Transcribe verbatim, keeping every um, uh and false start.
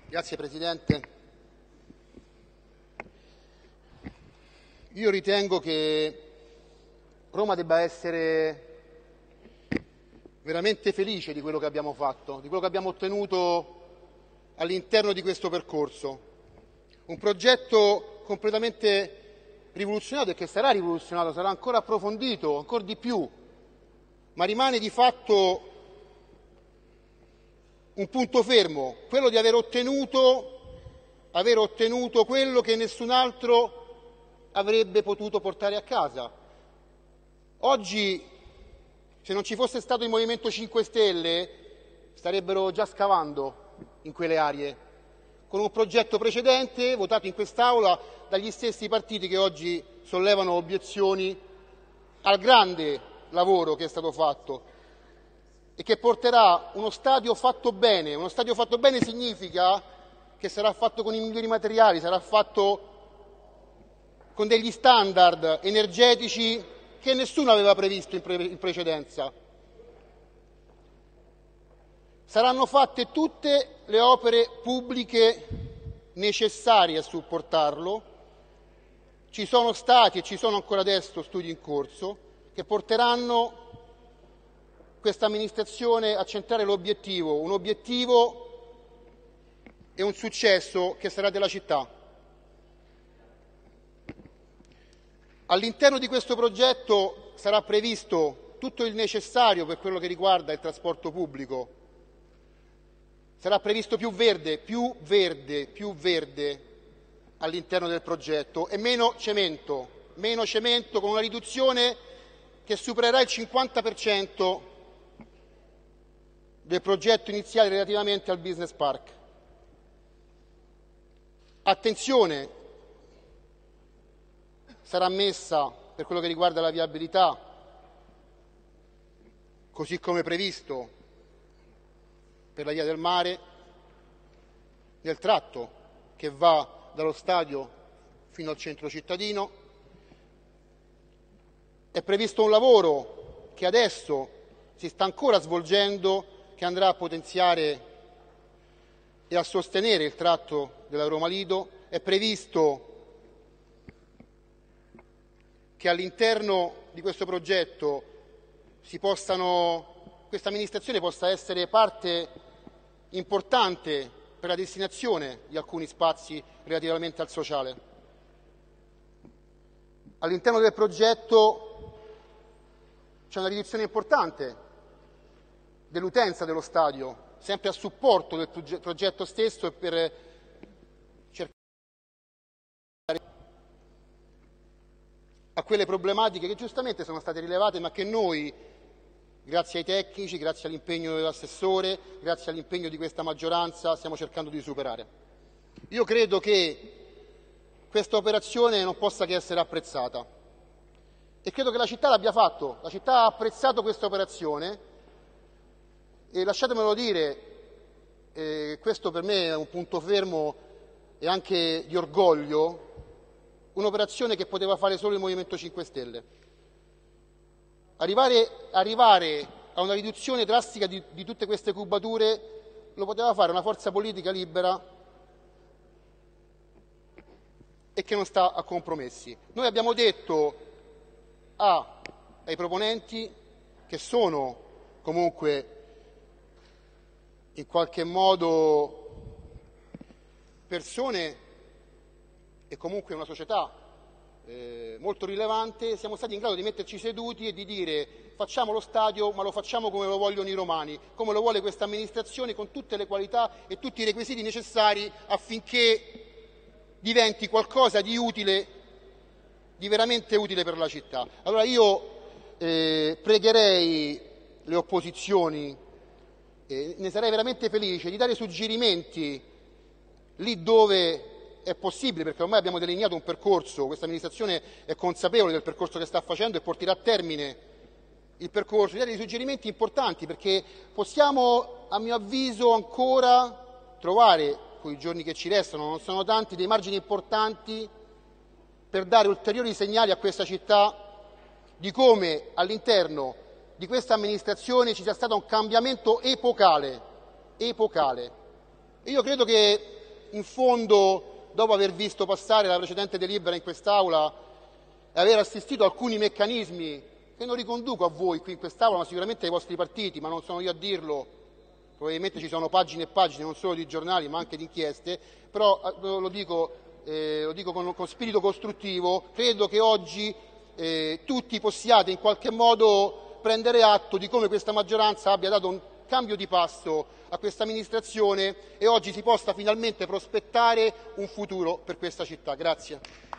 Grazie Presidente. Io ritengo che Roma debba essere veramente felice di quello che abbiamo fatto, di quello che abbiamo ottenuto all'interno di questo percorso. Un progetto completamente rivoluzionato e che sarà rivoluzionato, sarà ancora approfondito, ancora di più, ma rimane di fatto un punto fermo, quello di aver ottenuto, aver ottenuto quello che nessun altro avrebbe potuto portare a casa. Oggi, se non ci fosse stato il Movimento cinque Stelle, starebbero già scavando in quelle aree, con un progetto precedente votato in quest'Aula dagli stessi partiti che oggi sollevano obiezioni al grande lavoro che è stato fatto e che porterà uno stadio fatto bene. Uno stadio fatto bene significa che sarà fatto con i migliori materiali, sarà fatto con degli standard energetici che nessuno aveva previsto in, pre- in precedenza. Saranno fatte tutte le opere pubbliche necessarie a supportarlo. Ci sono stati e ci sono ancora adesso studi in corso che porteranno questa amministrazione a centrare l'obiettivo, un obiettivo e un successo che sarà della città. All'interno di questo progetto sarà previsto tutto il necessario per quello che riguarda il trasporto pubblico. Sarà previsto più verde, più verde, più verde all'interno del progetto e meno cemento, meno cemento con una riduzione che supererà il cinquanta per cento del progetto iniziale relativamente al business park. Attenzione, sarà messa per quello che riguarda la viabilità, così come previsto per la via del mare, nel tratto che va dallo stadio fino al centro cittadino. È previsto un lavoro che adesso si sta ancora svolgendo, che andrà a potenziare e a sostenere il tratto della Roma Lido. È previsto che all'interno di questo progetto si possano, questa amministrazione possa essere parte importante per la destinazione di alcuni spazi relativamente al sociale. All'interno del progetto c'è una riduzione importante dell'utenza dello stadio, sempre a supporto del progetto stesso e per cercare a quelle problematiche che giustamente sono state rilevate, ma che noi, grazie ai tecnici, grazie all'impegno dell'assessore, grazie all'impegno di questa maggioranza, stiamo cercando di superare. Io credo che questa operazione non possa che essere apprezzata e credo che la città l'abbia fatto. La città ha apprezzato questa operazione e lasciatemelo dire, eh, questo per me è un punto fermo e anche di orgoglio, un'operazione che poteva fare solo il Movimento cinque Stelle. Arrivare, arrivare a una riduzione drastica di, di tutte queste cubature lo poteva fare una forza politica libera e che non sta a compromessi. Noi abbiamo detto a, ai proponenti, che sono comunque in qualche modo persone e comunque una società eh, molto rilevante, siamo stati in grado di metterci seduti e di dire: facciamo lo stadio, ma lo facciamo come lo vogliono i romani, come lo vuole questa amministrazione, con tutte le qualità e tutti i requisiti necessari affinché diventi qualcosa di utile, di veramente utile per la città. Allora io eh, pregherei le opposizioni, eh, ne sarei veramente felice, di dare suggerimenti lì dove è possibile, perché ormai abbiamo delineato un percorso, questa amministrazione è consapevole del percorso che sta facendo e porterà a termine il percorso, di dare dei suggerimenti importanti, perché possiamo, a mio avviso, ancora trovare, con i giorni che ci restano, non sono tanti, dei margini importanti per dare ulteriori segnali a questa città di come all'interno di questa amministrazione ci sia stato un cambiamento epocale, epocale. E io credo che in fondo, dopo aver visto passare la precedente delibera in quest'Aula e aver assistito a alcuni meccanismi che non riconduco a voi qui in quest'Aula, ma sicuramente ai vostri partiti, ma non sono io a dirlo, probabilmente ci sono pagine e pagine non solo di giornali ma anche di inchieste, però lo dico, eh, lo dico con, con spirito costruttivo, credo che oggi eh, tutti possiate in qualche modo prendere atto di come questa maggioranza abbia dato un cambio di passo a questa amministrazione e oggi si possa finalmente prospettare un futuro per questa città. Grazie.